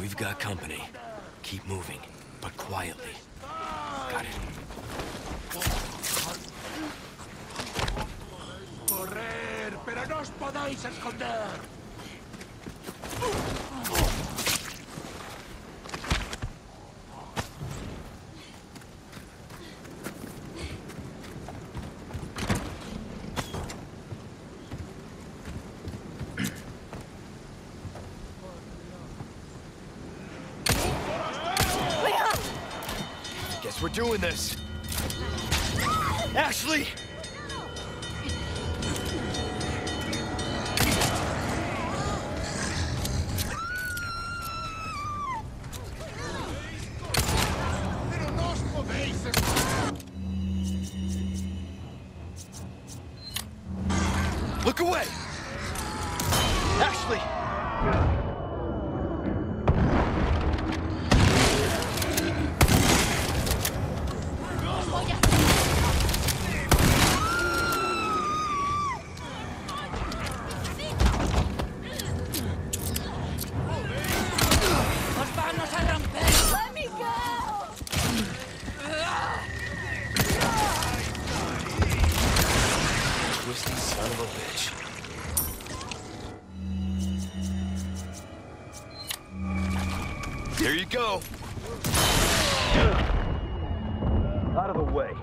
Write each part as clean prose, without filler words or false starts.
We've got company. Keep moving, but quietly. Got it. Correr, pero no os podéis esconder. We're doing this. Ashley! Look away! Ashley! Twisty son of a bitch. There you go. Out of the way.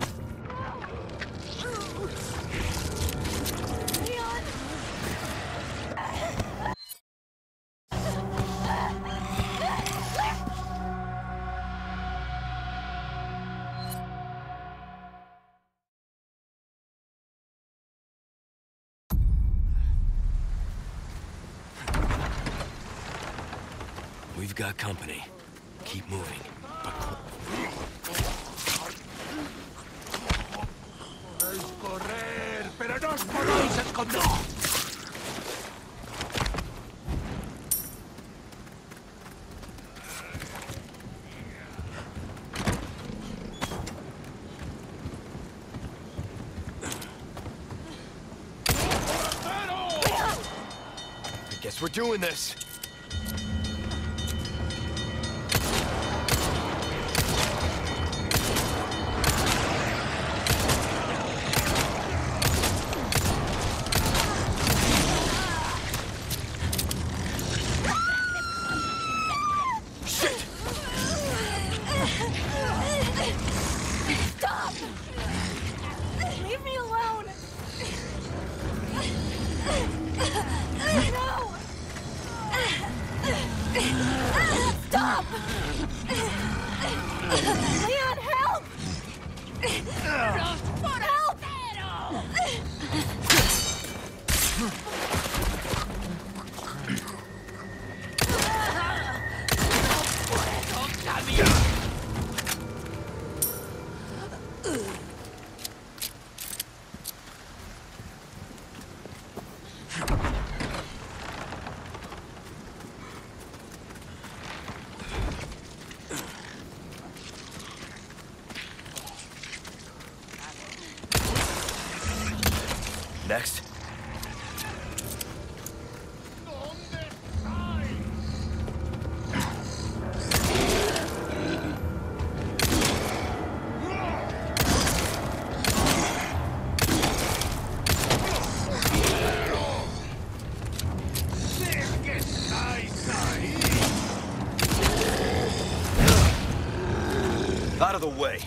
We've got company. Keep moving, but Podéis correr, pero no os podéis esconder. I guess we're doing this. Leon, help! Help! Next. Out of the way.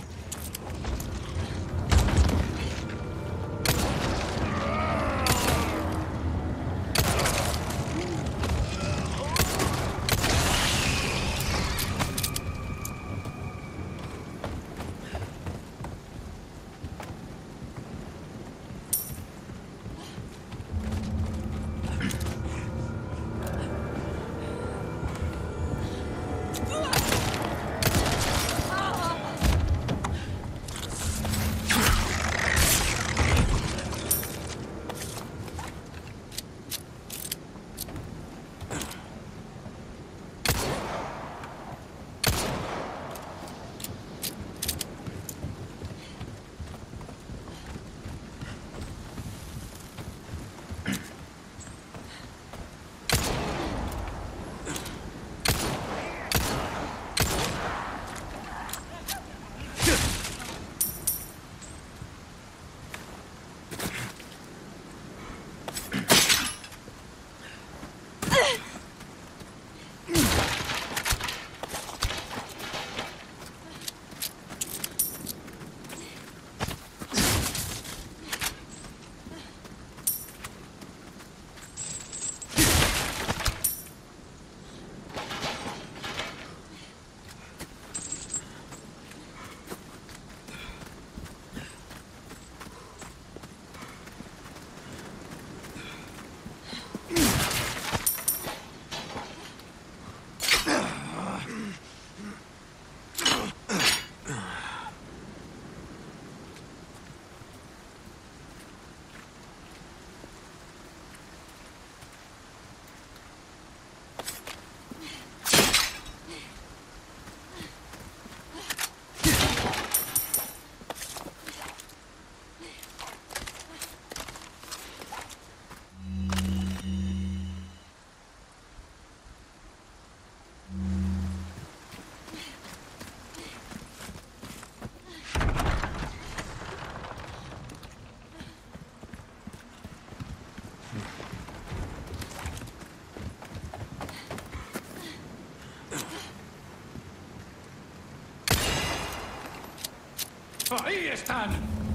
están!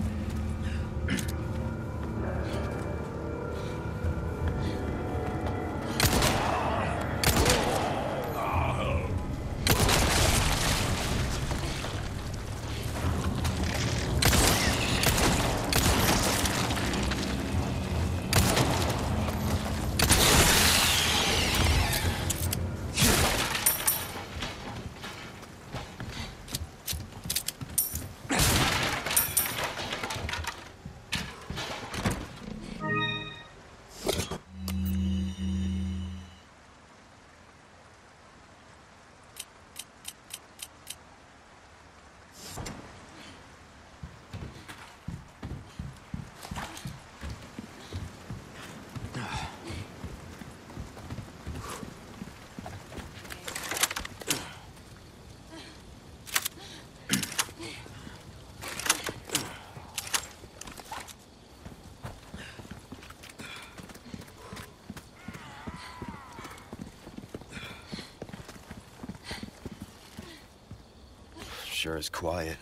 Sure is quiet.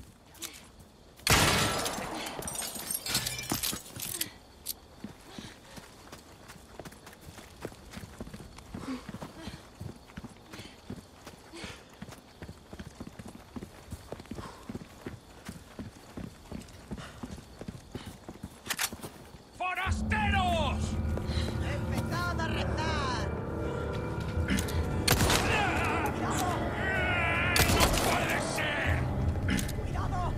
¡Forasteros! ¡Empezad a rezar! ¡No puede ser! ¡Cuidado!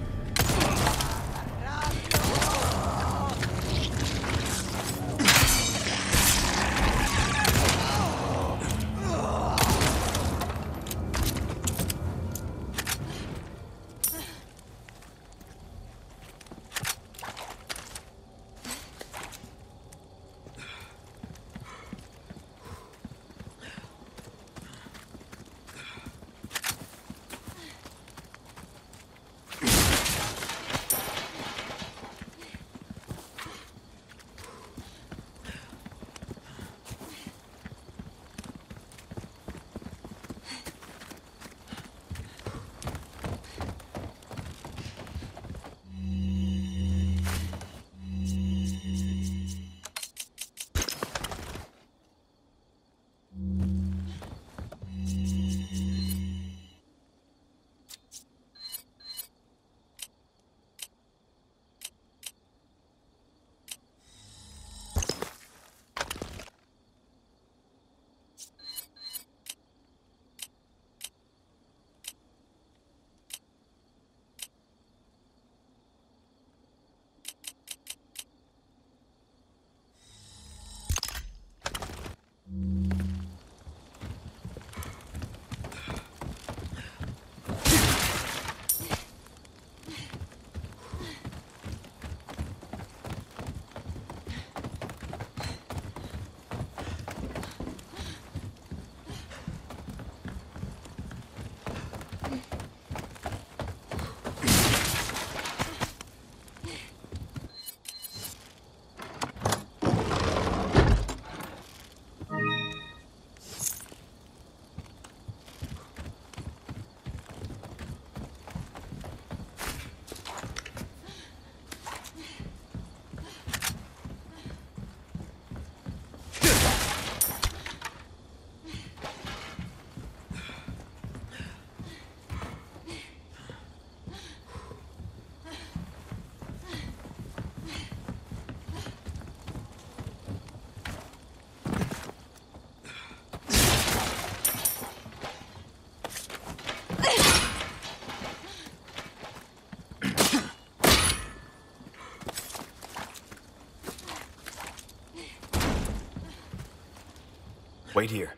Wait here.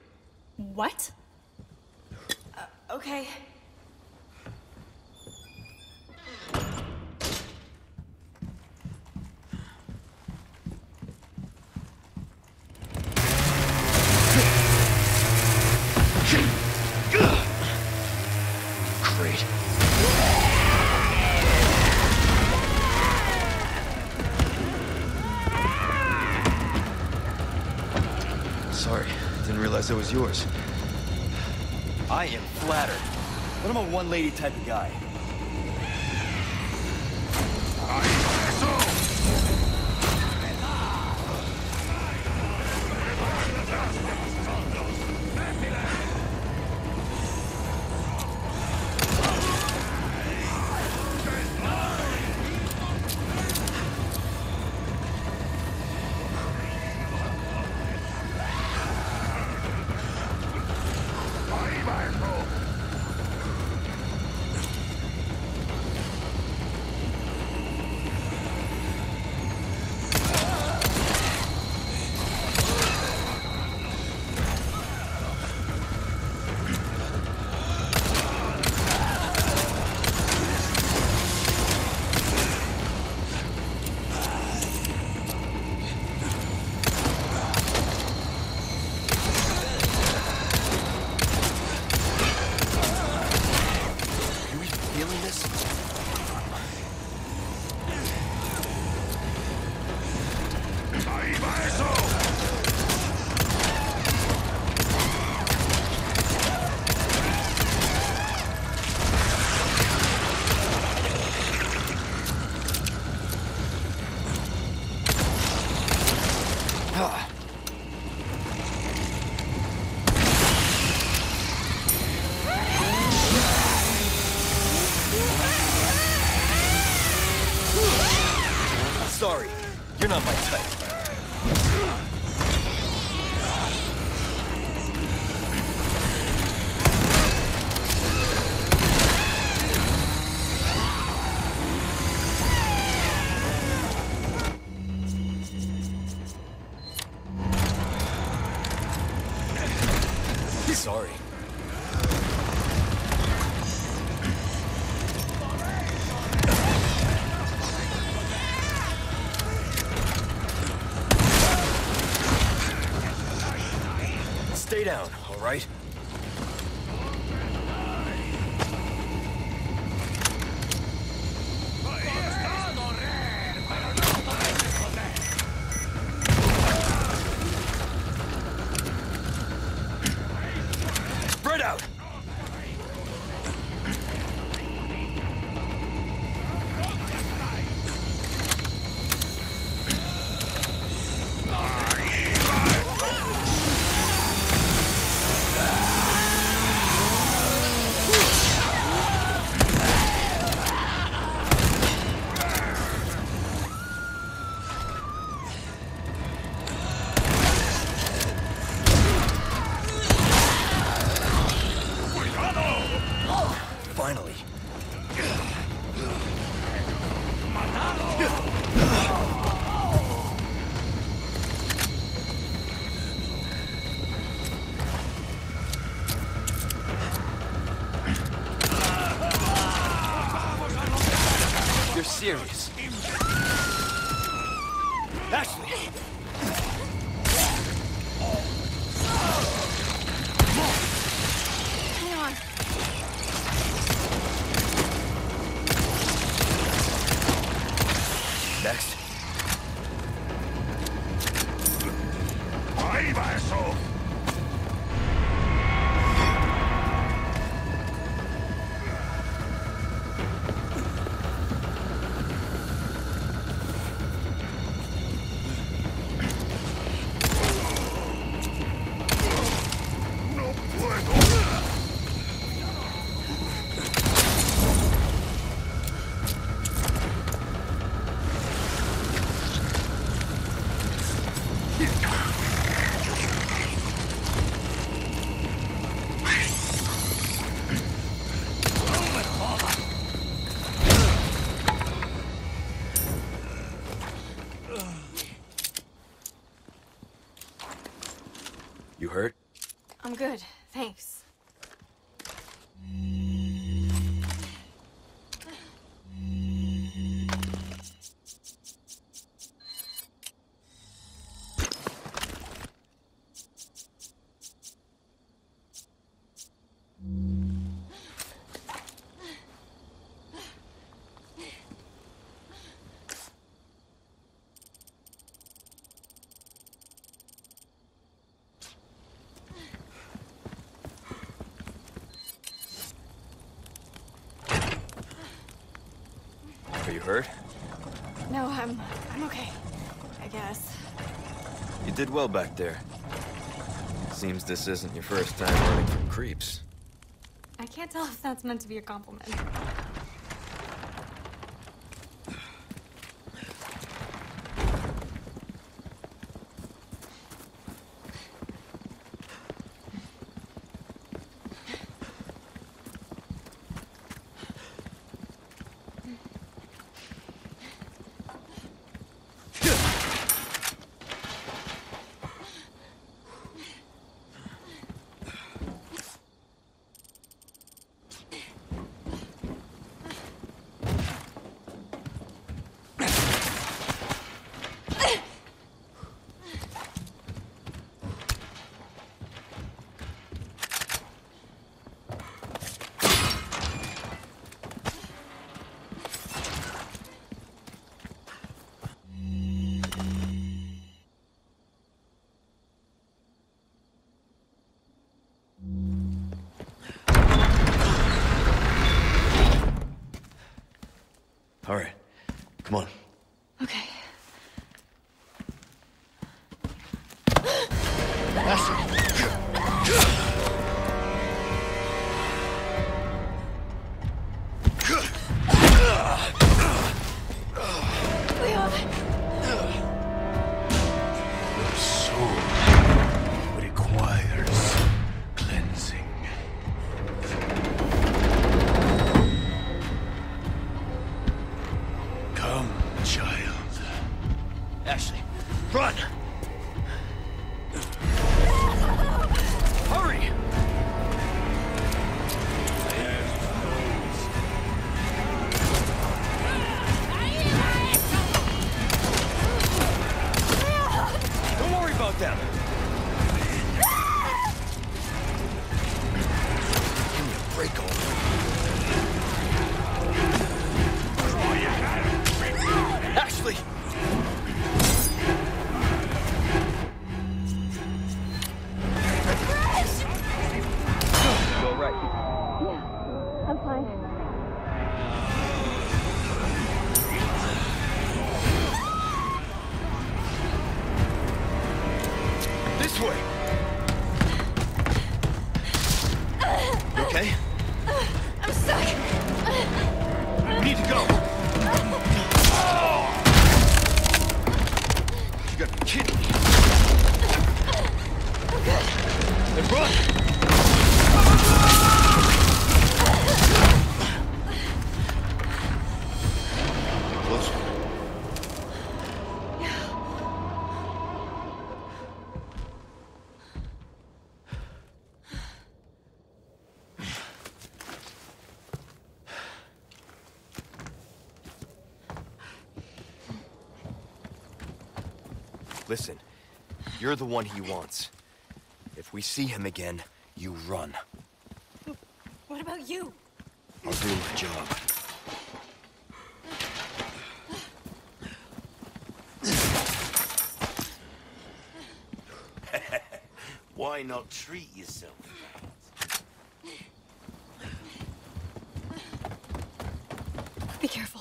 What? Okay. Great. Sorry, didn't realize that was yours. I am flattered, but I'm a one-lady type of guy. Sorry, you're not my type. Sorry. Stay down, all right? Spread out! Finally. You're serious. Ashley! Hang on. Next. ¡Ahí va eso! ¡No puedo! You hurt? I'm good, thanks. Are you hurt? No, I'm okay. I guess. You did well back there. Seems this isn't your first time running from creeps. I can't tell if that's meant to be a compliment. Come on. Okay. Leon! Your soul requires cleansing. Come, child. Ashley, run! Hurry! Don't worry about them. Give me a break already. Ashley! You all right? Yeah, I'm fine. This way! You okay? I'm stuck. You need to go! You gotta be kidding me! I'm good. Then run! Closer. Listen, you're the one he wants. If we see him again, you run. What about you? I'll do my job. Why not treat yourself? Be careful.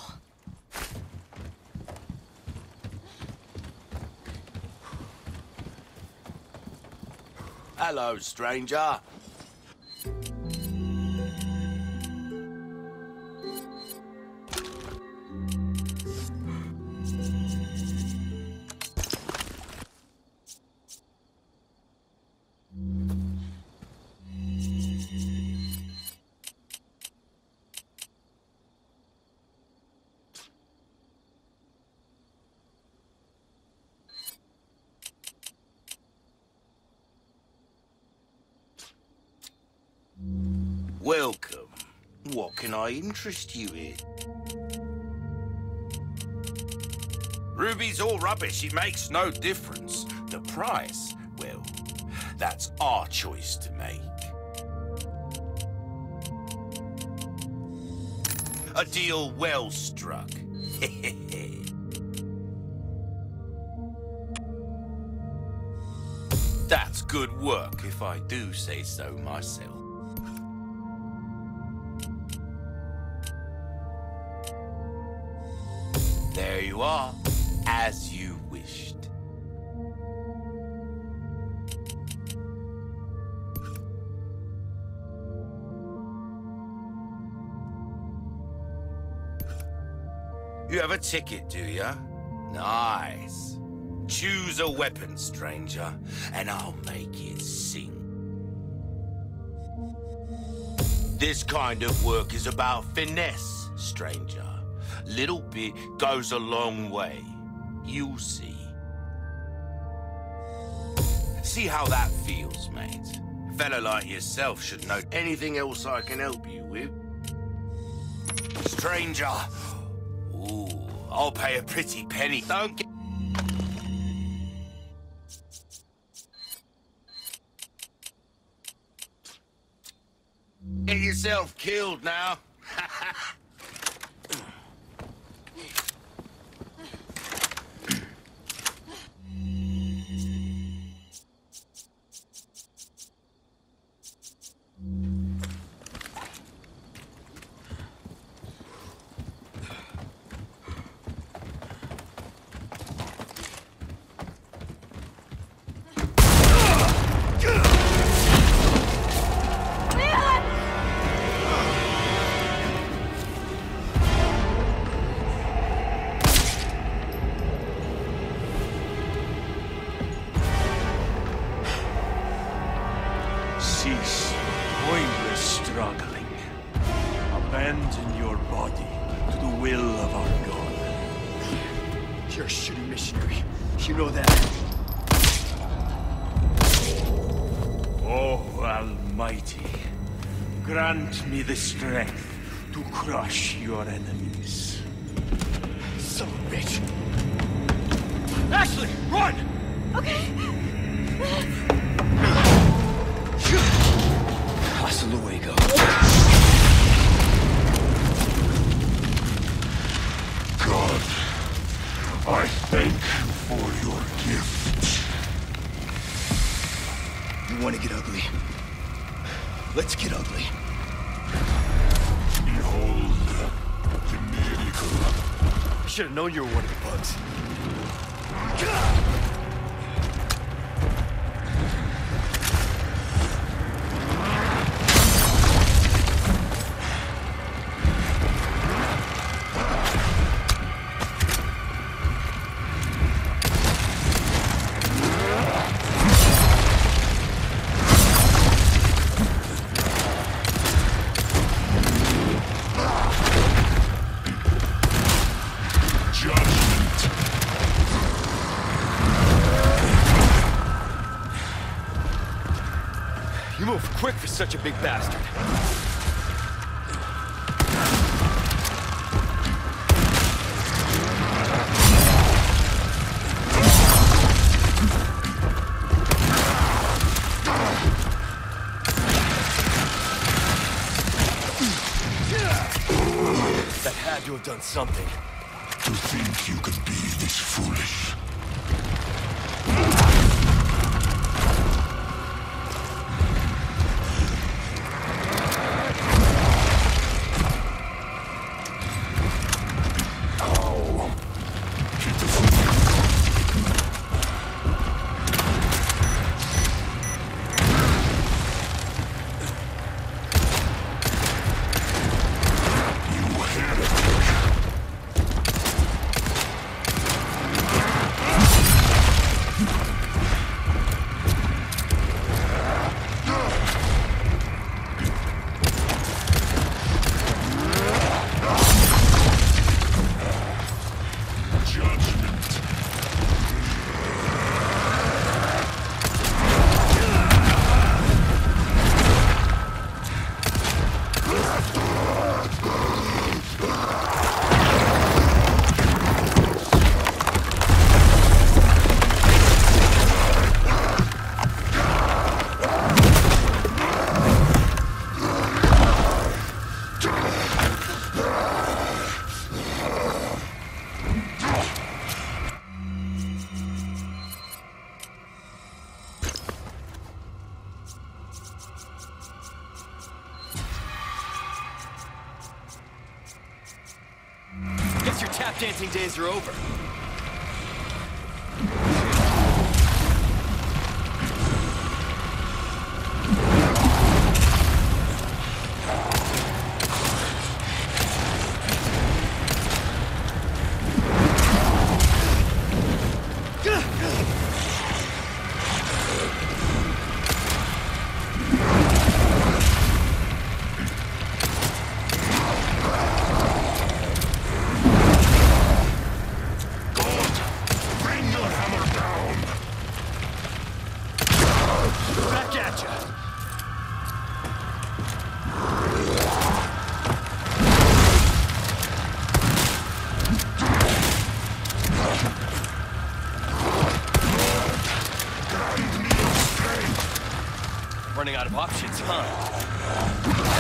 Hello, stranger. Welcome. What can I interest you in? Ruby's all rubbish. It makes no difference. The price, well, that's our choice to make. A deal well struck. That's good work, if I do say so myself. There you are, as you wished. You have a ticket, do ya? Nice. Choose a weapon, stranger, and I'll make it sing. This kind of work is about finesse, stranger. Little bit goes a long way. You'll see. See how that feels, mate. A fella like yourself should know. Anything else I can help you with? Stranger. Ooh, I'll pay a pretty penny. Don't get... Get yourself killed now. Cease pointless struggling. Abandon your body to the will of our God. You're a shitty missionary. You know that. Oh, Almighty, grant me the strength to crush your enemies. Son of a bitch. Ashley, run! Okay. Hasta luego. God, I thank you for your gift. You want to get ugly? Let's get ugly. Behold, the miracle. I should have known you were one of the bugs. You move quick for such a big bastard. That had to have done something. To think you could be this foolish. Guess your tap dancing days are over. Running out of options, huh?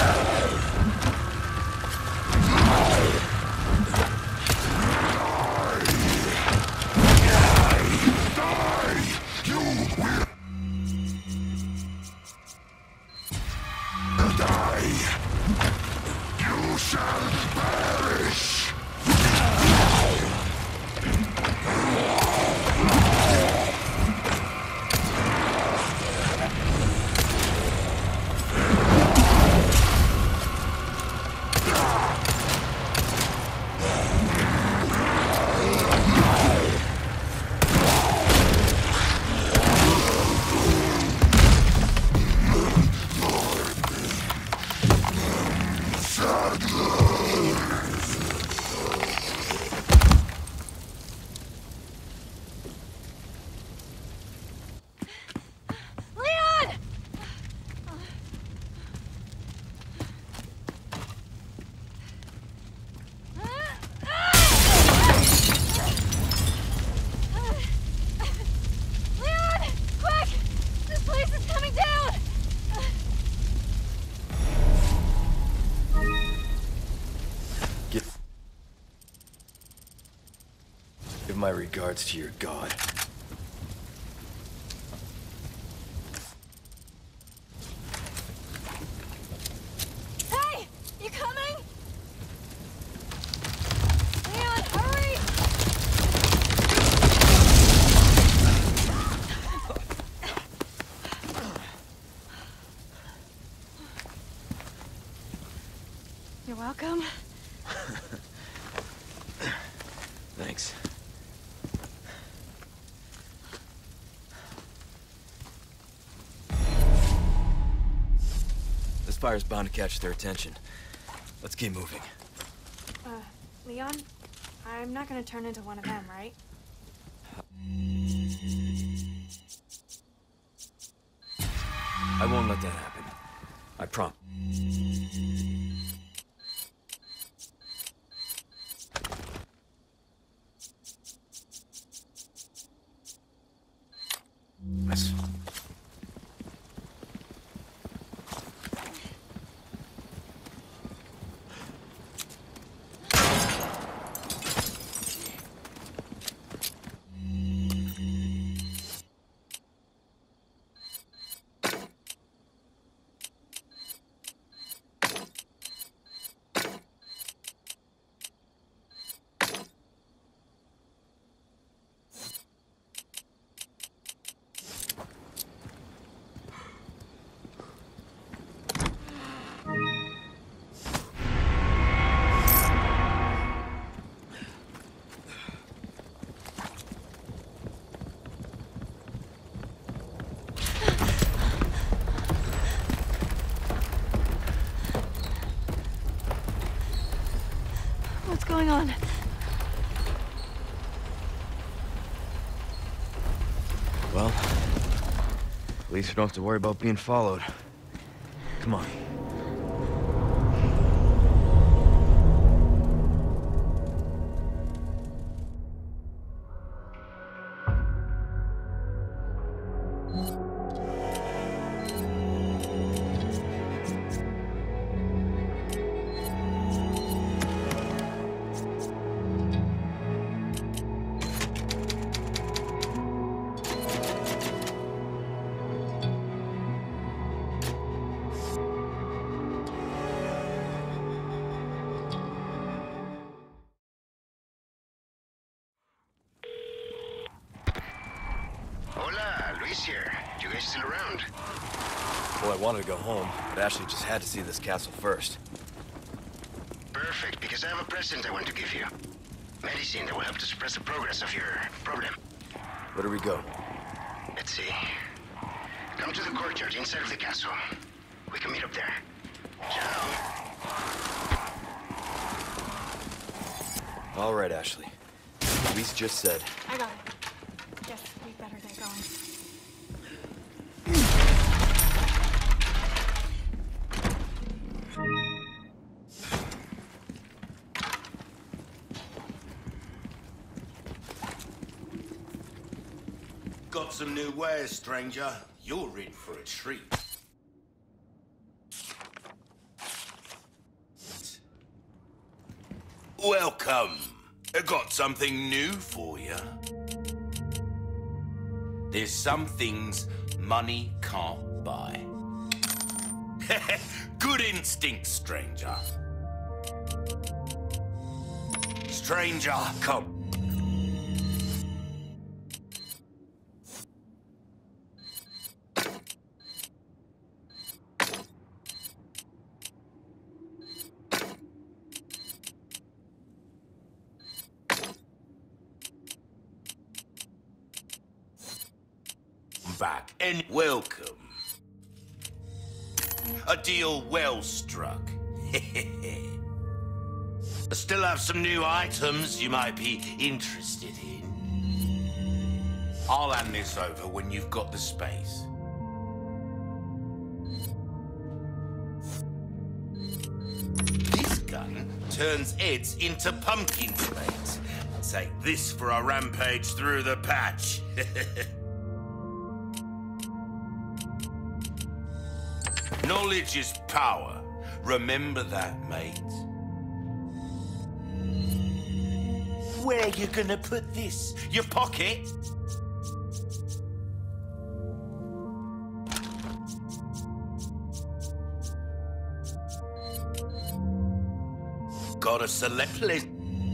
my regards to your god. Hey! You coming? Leon, hurry! You're welcome. Thanks. This fire's bound to catch their attention. Let's keep moving. Leon, I'm not gonna turn into one of them, right? I won't let that happen. I promise. What's going on? Well, at least we don't have to worry about being followed. Come on. Hola, Luis here. You guys still around? Well, I wanted to go home, but Ashley just had to see this castle first. Perfect, because I have a present I want to give you. Medicine that will help to suppress the progress of your problem. Where do we go? Let's see. Come to the courtyard inside of the castle. We can meet up there. Ciao. All right, Ashley. Luis just said. I got it. Guess we better get going. Got some new wares, stranger. You're in for a treat. Welcome. I got something new for you. There's some things money can't buy. Good instinct, stranger. Stranger, come. Back and welcome. A deal well struck. I still have some new items you might be interested in. I'll hand this over when you've got the space. This gun turns heads into pumpkin blades. Take this for a rampage through the patch. Knowledge is power. Remember that, mate. Where you gonna put this? Your pocket? Got a select list.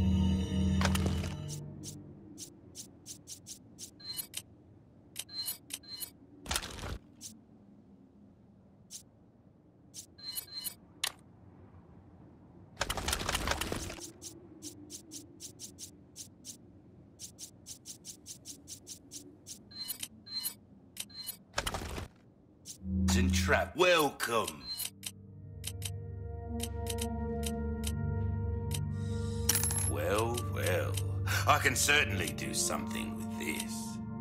And trap. Welcome. Well, well. I can certainly do something with this.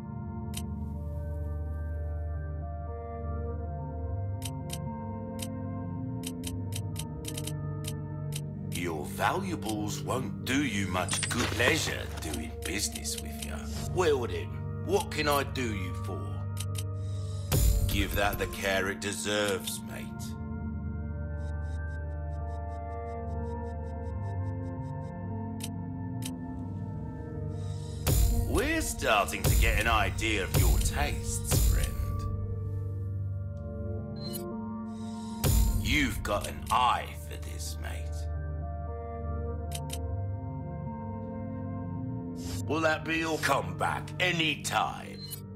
Your valuables won't do you much good pleasure doing business with you. Well then, what can I do you for? Give that the care it deserves, mate. We're starting to get an idea of your tastes, friend. You've got an eye for this, mate. Will that be all? Come back anytime.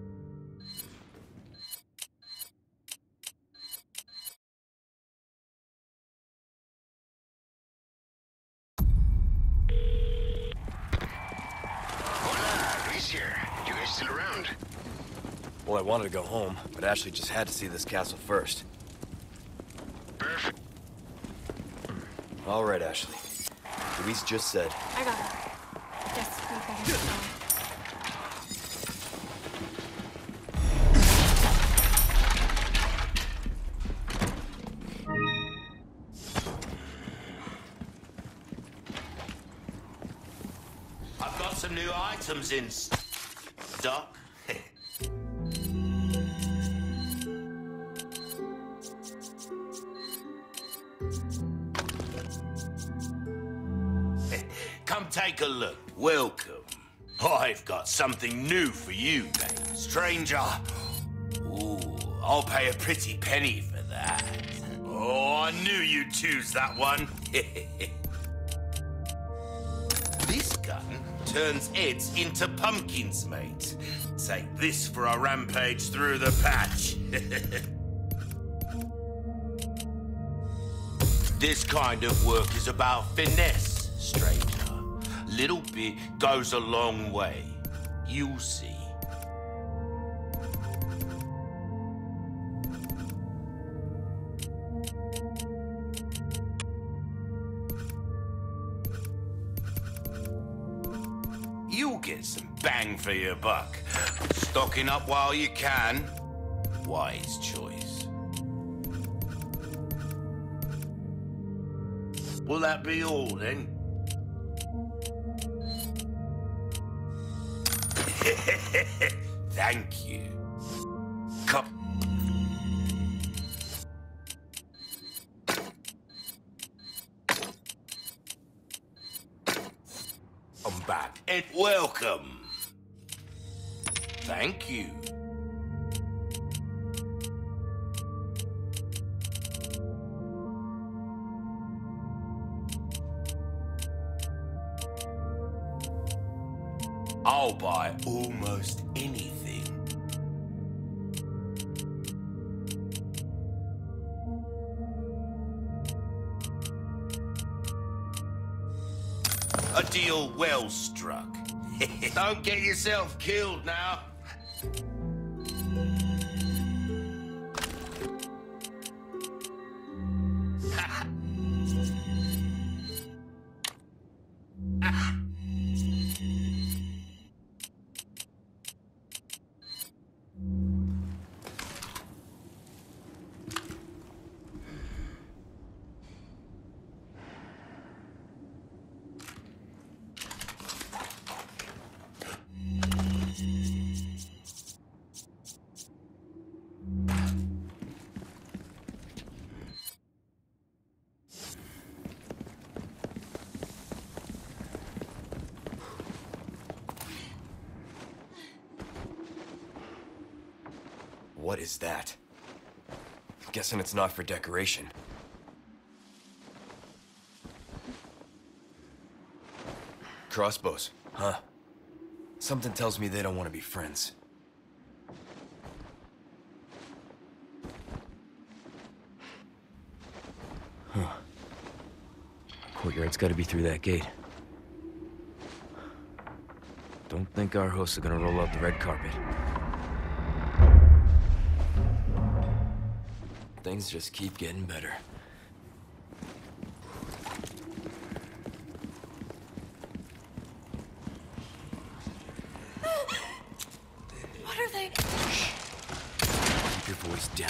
Still around? Well, I wanted to go home, but Ashley just had to see this castle first. Perfect. All right, Ashley. Luis just said. I got it. Guess we better get going. I've got some new items in stock. Come take a look. Welcome. I've got something new for you, mate. Stranger. Ooh, I'll pay a pretty penny for that. Oh, I knew you'd choose that one. This gun turns heads into pumpkins, mate. Take this for a rampage through the patch. This kind of work is about finesse, stranger. Little bit goes a long way. You'll see. You'll get some bang for your buck. Stocking up while you can. Wise choice. Will that be all then? Thank you. Come. I'm back and welcome. Thank you. I'll buy almost anything. A deal well struck. Don't get yourself killed now. What is that? Guessing it's not for decoration. Crossbows, huh? Something tells me they don't want to be friends. Huh. Courtyard's gotta be through that gate. Don't think our hosts are gonna roll out the red carpet. Things just keep getting better. What are they? Shh. Keep your voice down.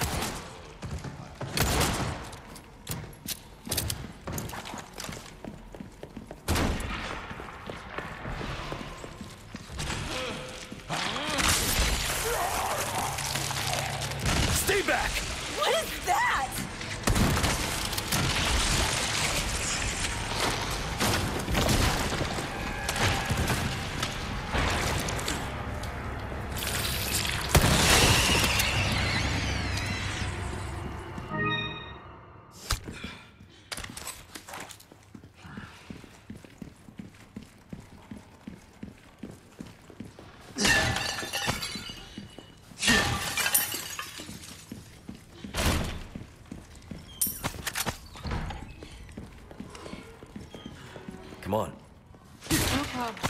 Stay back! What is that? Come on. No problem.